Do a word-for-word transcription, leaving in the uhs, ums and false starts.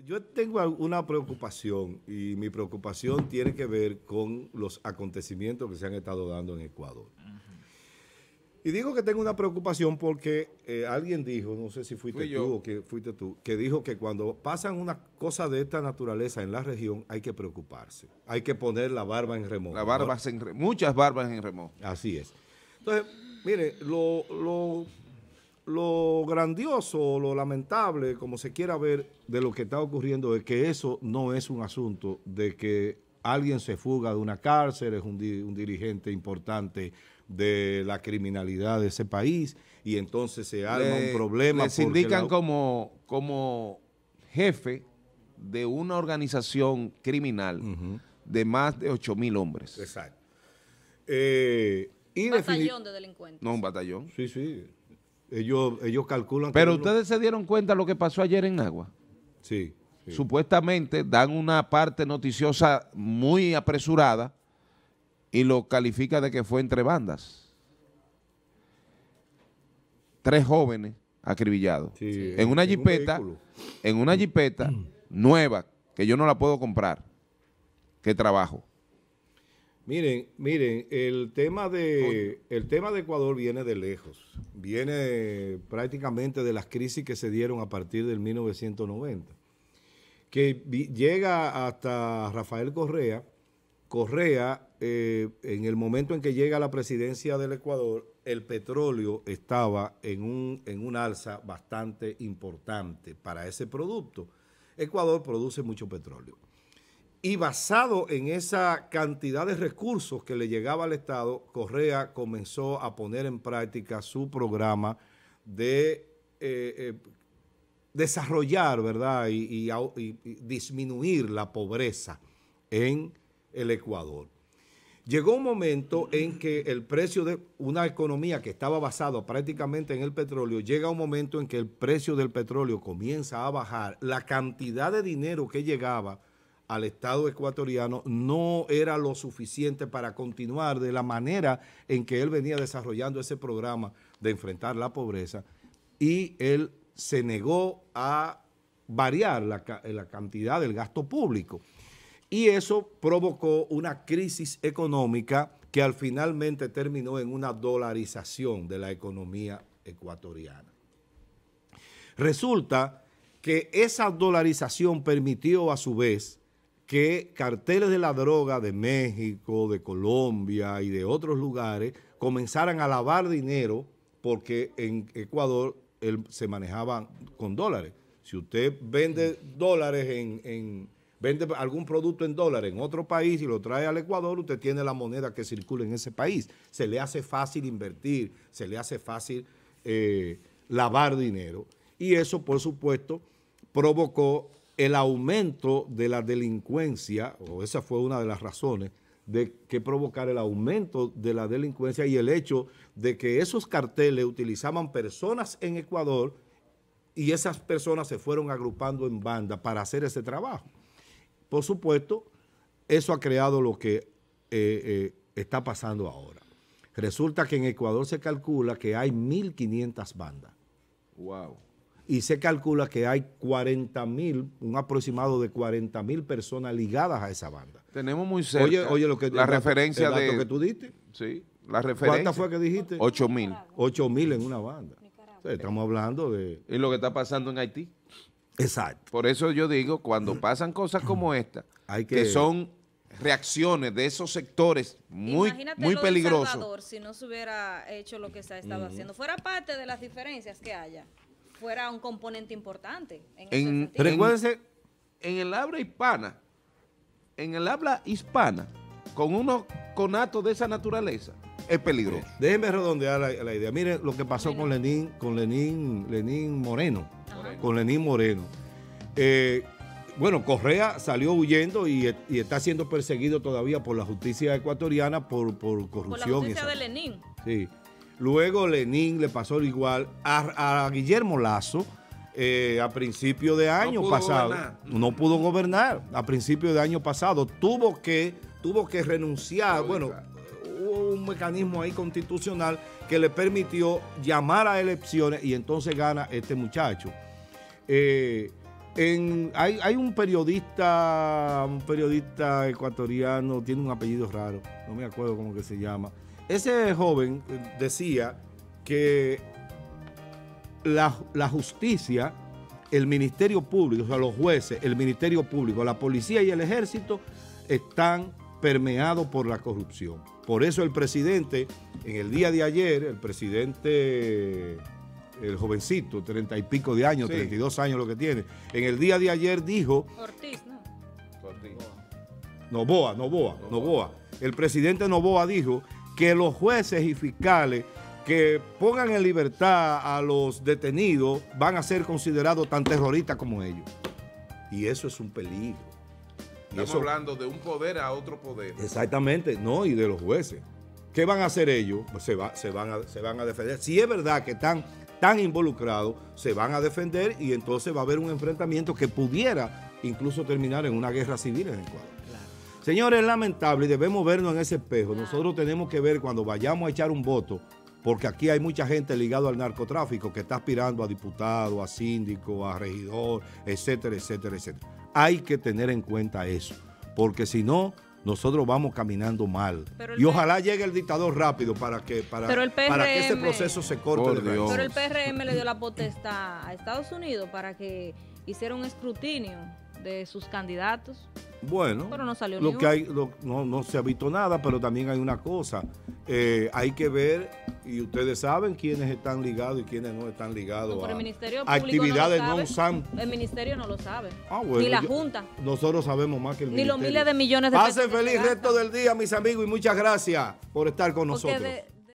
yo tengo una preocupación y mi preocupación tiene que ver con los acontecimientos que se han estado dando en Ecuador. Y digo que tengo una preocupación porque eh, alguien dijo, no sé si fuiste Fui tú yo. o que fuiste tú, que dijo que cuando pasan una cosa de esta naturaleza en la región hay que preocuparse, hay que poner la barba en remojo. La barba ¿no? en re, muchas barbas en remojo. Así es. Entonces, mire, lo, lo, lo grandioso, lo lamentable, como se quiera ver, de lo que está ocurriendo es que eso no es un asunto de que alguien se fuga de una cárcel, es un, di, un dirigente importante de la criminalidad de ese país y entonces se arma Le, un problema. Les indican la... como, como jefe de una organización criminal uh-huh. de más de ocho mil hombres. Exacto. Eh, y un batallón de delincuentes. No, un batallón. Sí, sí. Ellos, ellos calculan... Pero que ustedes uno... se dieron cuenta de lo que pasó ayer en Agua. Sí, sí. Supuestamente dan una parte noticiosa muy apresurada y lo califica de que fue entre bandas. Tres jóvenes acribillados. Sí, en una en jipeta, un en una jipeta nueva, que yo no la puedo comprar, que trabajo. Miren, miren, el tema de el tema de Ecuador viene de lejos. Viene prácticamente de las crisis que se dieron a partir del mil novecientos noventa. Que llega hasta Rafael Correa. Correa, eh, en el momento en que llega a la presidencia del Ecuador, el petróleo estaba en un, en un alza bastante importante para ese producto. Ecuador produce mucho petróleo. Y basado en esa cantidad de recursos que le llegaba al Estado, Correa comenzó a poner en práctica su programa de eh, eh, desarrollar, ¿verdad? Y, y, y, y disminuir la pobreza en el Ecuador. Llegó un momento en que el precio de una economía que estaba basada prácticamente en el petróleo, llega un momento en que el precio del petróleo comienza a bajar, la cantidad de dinero que llegaba al Estado ecuatoriano no era lo suficiente para continuar de la manera en que él venía desarrollando ese programa de enfrentar la pobreza, y él se negó a variar la, la cantidad del gasto público. Y eso provocó una crisis económica que al finalmente terminó en una dolarización de la economía ecuatoriana. Resulta que esa dolarización permitió a su vez que carteles de la droga de México, de Colombia y de otros lugares comenzaran a lavar dinero, porque en Ecuador él, se manejaban con dólares. Si usted vende dólares en... en vende algún producto en dólares en otro país y lo trae al Ecuador, usted tiene la moneda que circula en ese país. Se le hace fácil invertir, se le hace fácil eh, lavar dinero. Y eso, por supuesto, provocó el aumento de la delincuencia, o esa fue una de las razones de que provocar el aumento de la delincuencia, y el hecho de que esos carteles utilizaban personas en Ecuador y esas personas se fueron agrupando en banda para hacer ese trabajo. Por supuesto, eso ha creado lo que eh, eh, está pasando ahora. Resulta que en Ecuador se calcula que hay mil quinientas bandas. Wow. Y se calcula que hay cuarenta mil, un aproximado de cuarenta mil personas ligadas a esa banda. Tenemos muy cerca oye, oye, lo que, la el dato, referencia el dato de... que tú diste. Sí, la referencia. ¿Cuántas fue que dijiste? Ocho mil. Ocho mil en una banda. O sea, estamos hablando de... Y lo que está pasando en Haití. Exacto. Por eso yo digo, cuando pasan cosas como esta, Hay que... que son reacciones de esos sectores muy, muy peligrosos. Salvador, si no se hubiera hecho lo que se ha estado uh-huh. haciendo, fuera parte de las diferencias que haya, fuera un componente importante. En, en, recuérdense, en el habla hispana, en el habla hispana, con unos conatos de esa naturaleza, es peligroso. Déjenme redondear la, la idea. Miren lo que pasó con Lenín, con Lenín, Lenín Moreno. Ajá. Con Lenín Moreno. Eh, bueno, Correa salió huyendo y, y está siendo perseguido todavía por la justicia ecuatoriana por, por corrupción. Por la justicia de Lenín. Sí. Luego Lenín le pasó igual a, a Guillermo Lazo eh, a principio de año no pasado. Gobernar. No pudo gobernar. A principio de año pasado. Tuvo que, tuvo que renunciar. No, bueno, hubo un mecanismo ahí constitucional que le permitió llamar a elecciones y entonces gana este muchacho. Eh, en, hay, hay un periodista, un periodista ecuatoriano, tiene un apellido raro, no me acuerdo cómo que se llama. Ese joven decía que la, la justicia, el Ministerio Público, o sea, los jueces, el Ministerio Público, la policía y el ejército están permeados por la corrupción. Por eso el presidente, en el día de ayer, el presidente, el jovencito, treinta y pico de años, sí. treinta y dos años lo que tiene, en el día de ayer dijo... Ortiz, ¿no? Ortiz. Noboa, Noboa, Noboa, Noboa. El presidente Noboa dijo que los jueces y fiscales que pongan en libertad a los detenidos van a ser considerados tan terroristas como ellos. Y eso es un peligro. Y Estamos eso, hablando de un poder a otro poder. Exactamente, no, y de los jueces. ¿Qué van a hacer ellos? Pues se, va, se, van a, se van a defender. Si es verdad que están tan involucrados, se van a defender y entonces va a haber un enfrentamiento que pudiera incluso terminar en una guerra civil en Ecuador. Claro. Señores, es lamentable y debemos vernos en ese espejo. Nosotros tenemos que ver cuando vayamos a echar un voto, porque aquí hay mucha gente ligada al narcotráfico que está aspirando a diputado, a síndico, a regidor, etcétera, etcétera, etcétera. Hay que tener en cuenta eso, porque si no, nosotros vamos caminando mal. Y ojalá llegue el dictador rápido para que, para, P R M, para que ese proceso se corte. Por de Dios. Pero el P R M le dio la potestad a Estados Unidos para que hiciera un escrutinio de sus candidatos. Bueno, pero no salió lo ni que uno. hay, lo, no, no se ha visto nada, pero también hay una cosa. Eh, hay que ver, y ustedes saben quiénes están ligados y quiénes no están ligados No, a, el Ministerio a Público actividades no lo non sabe. san. El Ministerio no lo sabe. Ah, bueno, ni la yo, Junta. Nosotros sabemos más que el Ni Ministerio. los miles de millones de Pasen pesos que feliz se resto del día, mis amigos, y muchas gracias por estar con Porque nosotros. de,